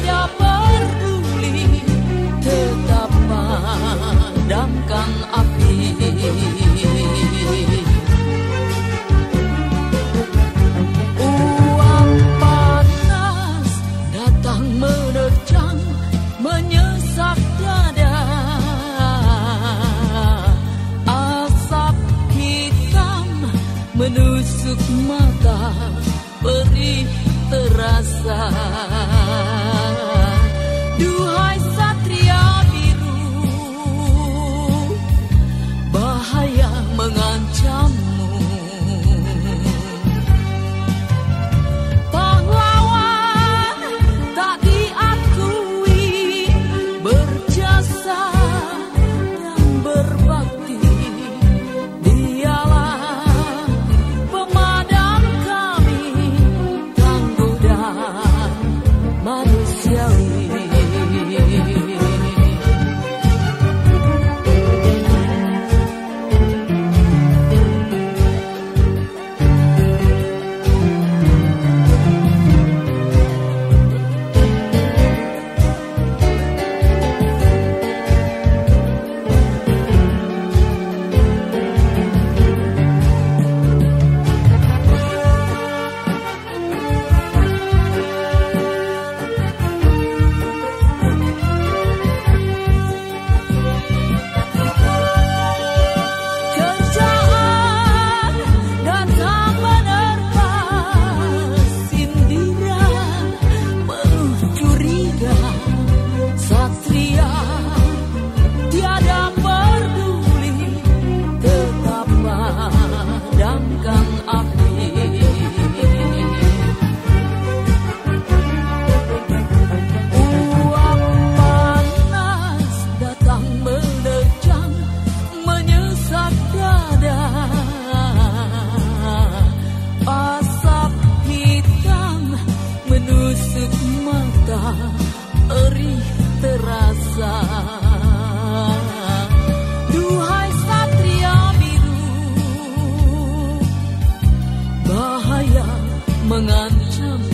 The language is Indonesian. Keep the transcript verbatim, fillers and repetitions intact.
tiada peduli, tetap padamkan api. Uap panas datang menerjang, menyesak dada. Asap hitam menusuk mata, perih terasa. Duhai satria biru, bahaya mengancammu. Pahlawan tak diakui, berjasa dan berbakti. Dialah pemadam kami, tangguh dan manusiawi. Perih terasa. Duhai satria biru, bahaya mengancam.